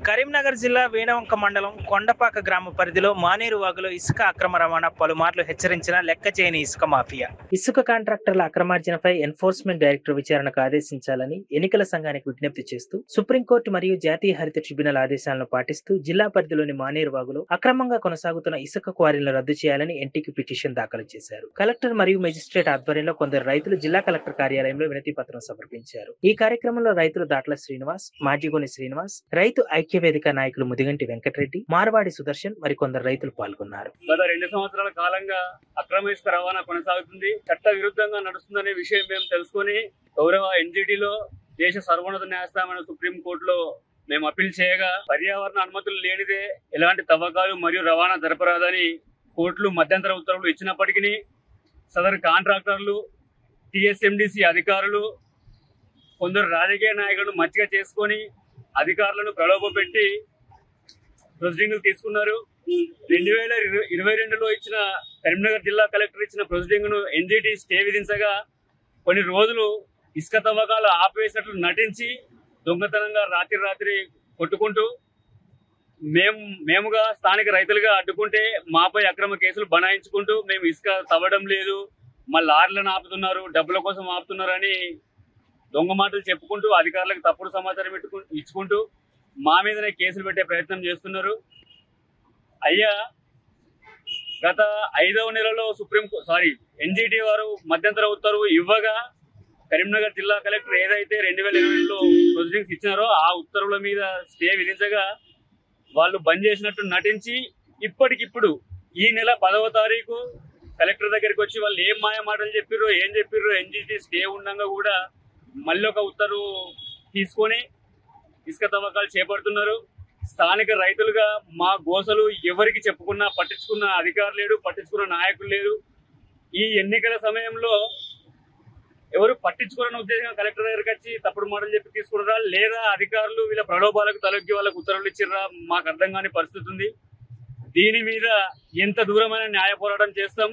కరీంనగర్ జిల్లా వేణవంక మండలం కొండపాక గ్రామ పరిధిలో మానేరు వాగులో ఇసుక అక్రమ రవాణా పలుమార్లు హెచ్చరించిన లెక్క చేయని ఇసుక మాఫియా. ఇసుక కాంట్రాక్టర్ల అక్రమార్జనపై ఎన్ఫోర్స్మెంట్ డైరెక్టర్ విచారణకు ఆదేశించాలని ఎన్నికల సంఘానికి విజ్ఞప్తి చేస్తూ సుప్రీంకోర్టు మరియు జాతీయ హరిత ట్రిబ్యునల్ ఆదేశాలను పాటిస్తూ జిల్లా పరిధిలోని మానేరు వాగులో అక్రమంగా కొనసాగుతున్న ఇసుక క్వారీలను రద్దు చేయాలని ఎన్టీకి పిటిషన్ దాఖలు చేశారు. కలెక్టర్ మరియు మెజిస్ట్రేట్ ఆధ్వర్యంలో కొందరు రైతులు జిల్లా కలెక్టర్ కార్యాలయంలో వినతి పత్రం సమర్పించారు. ఈ కార్యక్రమంలో రైతులు దాట్ల శ్రీనివాస్, మాజిగోని శ్రీనివాస్, రైతు ఐక్యవేదిక నాయకులు ముదిగంటి వెంకటరెడ్డి, మార్వాడి సుదర్శన్ మరికొందరు రైతులు పాల్గొన్నారు. గత 2 సంవత్సరాల కాలంగా అక్రమ ఇసుక రవాణా కొనసాగుతుంది. చట్ట విరుద్ధంగా నడుస్తుందనే విషయం మేము తెలుసుకుని గౌరవ ఎన్జిటిలో దేశ సర్వోన్నత న్యాయస్థానమైన సుప్రీంకోర్టులో మేము అప్పీల్ చేయగా పర్యావరణ అనుమతులు లేనిదే ఎలాంటి తవ్వకాలు మరియు రవాణా జరపరాదని కోర్టులు మధ్యంతర ఉత్తర్వులు ఇచ్చినప్పటికీ సదరు కాంట్రాక్టర్లు, టీఎస్ఎండిసి అధికారులు, కొందరు రాజకీయ నాయకులను మచ్చిక చేసుకొని అధికారులను ప్రలోభపెట్టి ప్రొసీడింగ్లు తీసుకున్నారు. 2022లో ఇచ్చిన కరీంనగర్ జిల్లా కలెక్టర్ ఇచ్చిన ప్రొసీడింగ్ ను ఎన్జిటి స్టే విధించగా కొన్ని రోజులు ఇసుక తవ్వకాలు ఆపేసినట్లు నటించి దొంగతనంగా రాత్రి కొట్టుకుంటూ మేముగా స్థానిక రైతులుగా అడ్డుకుంటే మాపై అక్రమ కేసులు బనాయించుకుంటూ మేము ఇసుక తవ్వడం లేదు, మా లారీలను ఆపుతున్నారు, డబ్బుల కోసం ఆపుతున్నారు అని దొంగ మాటలు చెప్పుకుంటూ అధికారులకు తప్పుడు సమాచారం ఇచ్చుకుంటూ మా మీదనే కేసులు పెట్టే ప్రయత్నం చేస్తున్నారు. అయ్యా, గత 5వ నెలలో ఎన్జిటి వారు మధ్యంతర ఉత్తర్వు ఇవ్వగా కరీంనగర్ జిల్లా కలెక్టర్ ఏదైతే 2020లో ప్రొసీడింగ్స్ ఇచ్చినారో ఆ ఉత్తర్వుల మీద స్టే విధించగా వాళ్ళు బంద్ చేసినట్టు నటించి ఇప్పటికిప్పుడు ఈ నెల 10వ తారీఖు కలెక్టర్ దగ్గరికి వచ్చి వాళ్ళు ఏం మాయ మాటలు చెప్పిర్రో ఎన్జిటి స్టే ఉండగా కూడా మళ్ళీ ఒక ఉత్తర్వు తీసుకొని ఇసుక తవ్వకాలు చేపడుతున్నారు. స్థానిక రైతులుగా మా గోసలు ఎవరికి చెప్పుకున్నా పట్టించుకున్న అధికారులు లేడు, పట్టించుకున్న నాయకులు లేరు. ఈ ఎన్నికల సమయంలో ఎవరు పట్టించుకోవాలని ఉద్దేశంగా కలెక్టర్ దగ్గరికి వచ్చి తప్పుడు మాటలు చెప్పి తీసుకున్నారా లేదా అధికారులు వీళ్ళ ప్రలోభాలకు తలొగ్గి వాళ్ళకు ఉత్తర్వులు ఇచ్చిర్రా మాకు అర్థం కాని పరిస్థితి ఉంది. దీని మీద ఎంత దూరమైన న్యాయ పోరాటం చేస్తాం.